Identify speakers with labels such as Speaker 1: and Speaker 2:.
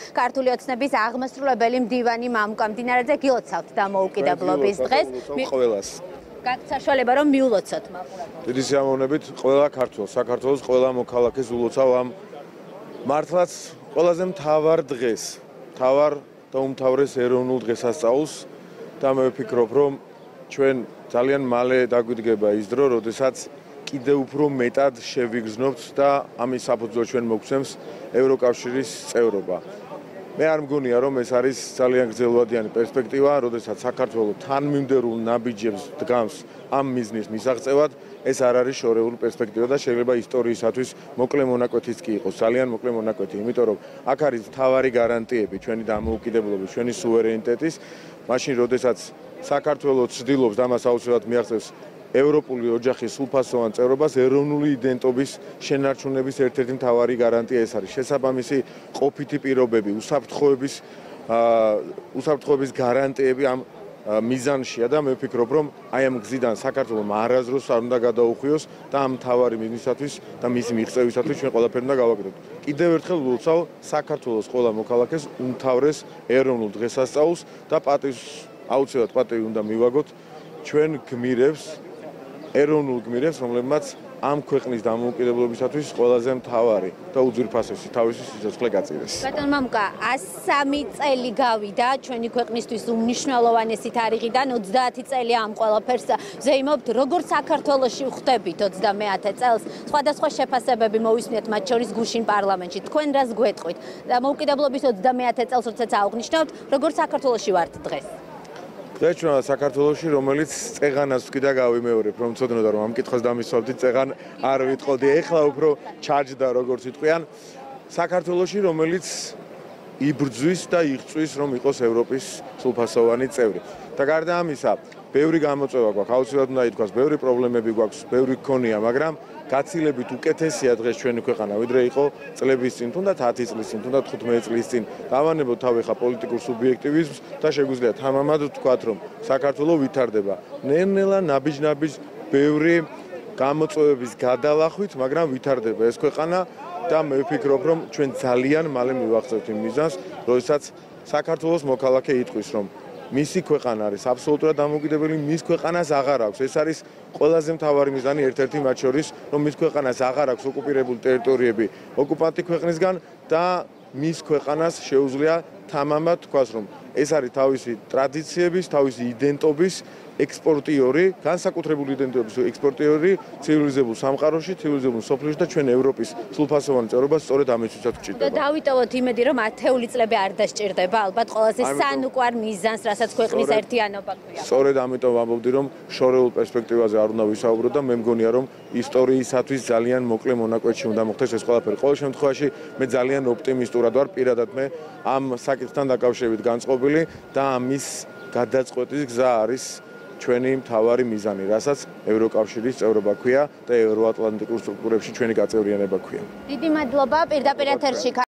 Speaker 1: ქართული ოცნების აღმასრულებელი მდივანი მამუკა მდინარაძე გილოცავთ დამოუკიდებლობის დღეს.
Speaker 2: ყველას.
Speaker 1: გაქვთ საშუალება რომ მიულოცოთ მაყურებელს.
Speaker 2: დიდი სიამოვნებით ყველა ქართველს, საქართველოს ყველა მოქალაქეს ვულოცავ ამ მართლაც ყველაზე მთავარ დღეს, მთავარ და უმთავრეს ეროვნულ დღესასწაულს და მე ვფიქრობ რომ ჩვენ ძალიან მალე დაგვიდგება ის დრო, როდესაც კიდევ უფრო მეტად შევიგრძნობთ და ამის საფუძველს ჩვენ მოგვცემს ევროკავშირის წევრობა. მე არ მგონია რომ ეს არის ძალიან გრძელვადიანი პერსპექტივა, როდესაც საქართველო თანმიმდევრულ ნაბიჯებს დგამს ამ მიზნის მისაღწევად, ეს არ არის შორეული პერსპექტივა და შეიძლება ისტორიისათვის მოკლე მონაკვეთიც კი იყოს, ძალიან მოკლე მონაკვეთი, იმიტომ რომ აქ არის მთავარი გარანტიები ჩვენი დამოუკიდებლობის, ჩვენი სუვერენიტეტის, მაშინ როდესაც საქართველო ცდილობს და მას აუცილებლად მიაღწევს ევროპული ოჯახის სრულფასოვან წევრობას, ეროვნული იდენტობის შენარჩუნების ერთ-ერთი მთავარი გარანტია ეს არის. შესაბამისი ყოფითი პირობები, უსაფრთხოების გარანტიები ამ მიზანშია და მე ვფიქრობ, რომ აი ამ გზიდან საქართველომ არასდროს არ უნდა გადაუხვიოს და ამ მთავარი მიზნისათვის და მისი მიღწევისათვის ჩვენ ყველაფერი უნდა გავაკეთოთ. კიდევ ერთხელ ვულოცავ საქართველოს ყველა მოქალაქეს უმთავრეს ეროვნულ დღესასწაულს და აუცილებლად პატივი უნდა მივაგოთ ჩვენ გმირებს, ეროვნულ გმირებს, რომლებმაც ამ ქვეყნის დამოუკიდებლობისათვის ყველაზე მთავარი და უძვირფასესი თავისი სიცოცხლე გაწირეს.
Speaker 1: ბატონ მამუკა, 103 წელი გავიდა ჩვენი ქვეყნისთვის უმნიშვნელოვანესი თარიღიდან 30 წელი ამ ყველაფერს ზეიმობთ, როგორც საქართველოში ვხვდებით 29 წელს. სხვადასხვა შეფასებები მოვისმენთ, მათ შორის გუშინ პარლამენტში. თქვენ რას გვეტყვით? დამოუკიდებლობის 29 წელს როდესაც აღვნიშნავთ, როგორც საქართველოში ვართ დღეს?
Speaker 2: დღეს საქართველოში, რომელიც წეღანას ვკიდა გავიმეორებ, რომ ცოდნოდა რომ ამ კითხვას დამისვავდი, წეღან არ ვიტყოდი, ეხლა უფრო ჩაჯდა როგორც იტყვიან. საქართველოში, რომელიც იბრძვის და იღწვის, რომ იყოს ევროპის სრულფასოვანი წევრი. და გარდა ამისა, ბევრი გამოწვევა გვაქვს, აუცილებლად უნდა ითქვას, ბევრი პრობლემები გვაქვს, ბევრი გქონია, მაგრამ გაცილებით უკეთესია დღეს ჩვენი ქვეყანა, ვიდრე იყო წლების წინ, თუნდაც 10 წლის წინ, თუნდაც 15 წლის წინ. დავანებოთ თავი ხა პოლიტიკურ სუბიექტივიზმს და შეგვიძლია თამამად ვთქვათ, რომ საქართველო ვითარდება. ნელ-ნელა ნაბიჯ-ნაბიჯ ბევრი გამოწვევების გადალახვით, მაგრამ ვითარდება ეს ქვეყანა და მე ვფიქრობ, რომ ჩვენ ძალიან მალე მივახცევთ იმ მიზანს, როდესაც საქართველოს მოქალაქე იტყვის, რომ მისი ქვეყანა არის აბსოლუტურად დამოუკიდებელი, მის ქვეყანას აღარ აქვს. ეს არის ყველაზე მთავარი მიზანი, ერთ-ერთი მათ შორის, რომ მის ქვეყანას აღარ აქვს ოკუპირებული ტერიტორიები ოკუპანტი ქვეყნისგან და მის ქვეყანას შეუძლია თამამად თქვას, რომ ეს არის თავისი ტრადიციების, თავისი იდენტობის ექსპორტიორი, განსაკუთრებული იდენტობის ექსპორტიორი ცივილიზებულ სამყაროში, ცივილიზებულ სოფლიოში და ჩვენ ევროპის სრულფასოვანი წევრობა სწორედ ამისთვისაც გვჭირდება.
Speaker 1: და დავიტოვოთ იმედი, რომ 10 წლები არ დასჭირდება, ალბათ ყველაზე სანუკვარ მიზანს, რასაც ქვეყნის ერთიანობა გვია.
Speaker 2: სწორედ ამიტომ ვამბობდი, რომ შორეულ პერსპექტივაზე არ უნდა ვისაუბროთ და მე მგონია, რომ ისტორიისათვის ძალიან მოკლე მონაკვეთში უნდა მოხდეს ეს ყველაფერი. ყოველ შემთხვევაში მე ძალიან ოპტიმისტურად ვარ, პირადად მე ამ საკითხთან დაკავშირებით განწყობილი და ამის გადაწყვეტის გზა არის ჩვენი მთავარი მიზანი, რასაც ევროკავშირის წევრობა ქვია და ევროატლანტიკურ სტრუქტურებში ჩვენი გაწევრიანება ქვია.
Speaker 1: დიდი მადლობა პირდაპირ ეთერში